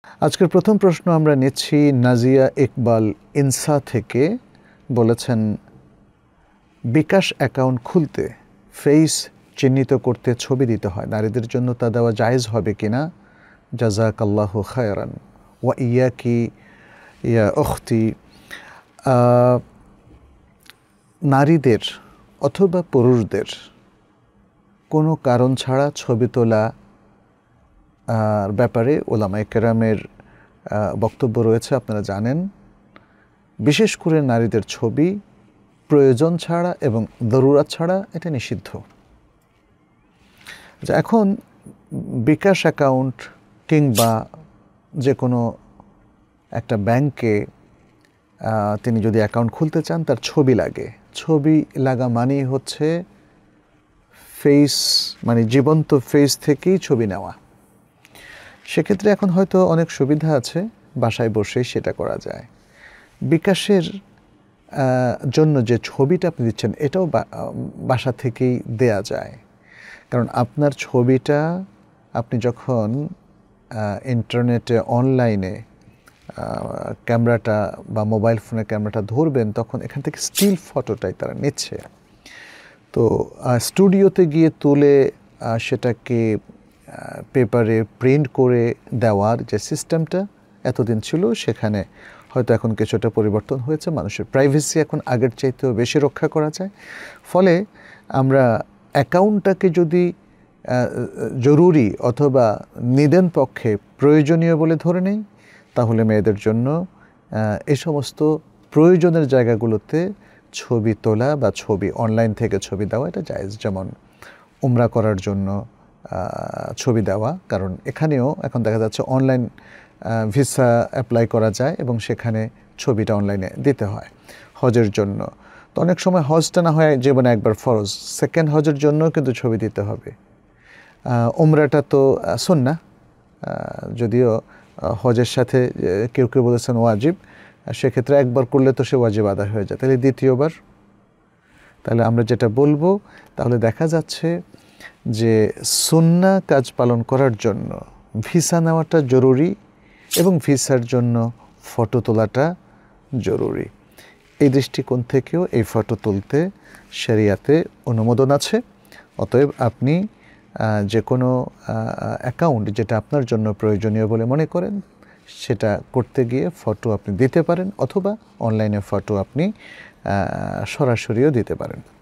আজকের প্রথম প্রশ্ন আমরা নিচ্ছি নাজিয়া ইকবাল ইনসা থেকে। বলেছেন, বিকাশ অ্যাকাউন্ট খুলতে ফেস চিহ্নিত করতে ছবি দিতে হয়, নারীদের জন্য তা দেওয়া জায়েজ হবে কিনা? জাযাকাল্লাহু খায়রান ওয়া ইয়াকি ইয়া উখতি। নারীদের অথবা পুরুষদের কোনো কারণ ছাড়া ছবি তোলা ব্যাপারে ওলামায়ে কেরামের বক্তব্য রয়েছে, আপনারা জানেন। বিশেষ করে নারীদের ছবি প্রয়োজন ছাড়া এবং জরুরত ছাড়া এটা নিষিদ্ধ। এখন বিকাশ অ্যাকাউন্ট কিংবা যে কোনো একটা ব্যাংকে তিনি যদি অ্যাকাউন্ট খুলতে চান, তার ছবি লাগে। ছবি লাগা মানেই হচ্ছে ফেস, মানে জীবন্ত ফেস থেকেই ছবি নেওয়া। সেক্ষেত্রে এখন হয়তো অনেক সুবিধা আছে, বাসায় বসেই সেটা করা যায়। বিকাশের জন্য যে ছবিটা আপনি দিচ্ছেন, এটাও বাসা থেকেই দেয়া যায়। কারণ আপনার ছবিটা আপনি যখন ইন্টারনেটে অনলাইনে ক্যামেরাটা বা মোবাইল ফোনের ক্যামেরাটা ধরবেন, তখন এখান থেকে স্টিল ফটোটাই তারা নিচ্ছে। তো স্টুডিওতে গিয়ে তুলে সেটাকে পেপারে প্রিন্ট করে দেওয়ার যে সিস্টেমটা এতদিন ছিল, সেখানে হয়তো এখন কিছুটা পরিবর্তন হয়েছে। মানুষের প্রাইভেসি এখন আগের চাইতেও বেশি রক্ষা করা যায়। ফলে আমরা অ্যাকাউন্টটাকে যদি জরুরি অথবা নিদেন পক্ষে প্রয়োজনীয় বলে ধরে নেই, তাহলে মেয়েদের জন্য এই সমস্ত প্রয়োজনের জায়গাগুলোতে ছবি তোলা বা ছবি অনলাইন থেকে ছবি দেওয়া এটা জায়েজ। যেমন উমরা করার জন্য ছবি দেওয়া, কারণ এখানেও এখন দেখা যাচ্ছে অনলাইন ভিসা অ্যাপ্লাই করা যায় এবং সেখানে ছবিটা অনলাইনে দিতে হয়। হজের জন্য তো অনেক সময় হজটা না হয় জীবনে একবার ফরজ, সেকেন্ড হজের জন্য কিন্তু ছবি দিতে হবে। উমরাটা তো সুন্নাহ, যদিও হজের সাথে কেউ কেউ বলেছেন ওয়াজিব, সেক্ষেত্রে একবার করলে তো সে ওয়াজিব আদায় হয়ে যায়, তাহলে দ্বিতীয়বার। তাহলে আমরা যেটা বলবো, তাহলে দেখা যাচ্ছে যে সুন্নাহ কাজ পালন করার জন্য ভিসা নেওয়াটা জরুরি এবং ভিসার জন্য ফটো তোলাটা জরুরি। এই দৃষ্টিকোণ থেকেও এই ফটো তুলতে শরিয়াতে অনুমোদন আছে। অতএব আপনি যে কোনো অ্যাকাউন্ট যেটা আপনার জন্য প্রয়োজনীয় বলে মনে করেন, সেটা করতে গিয়ে ফটো আপনি দিতে পারেন, অথবা অনলাইনে ফটো আপনি সরাসরিও দিতে পারেন।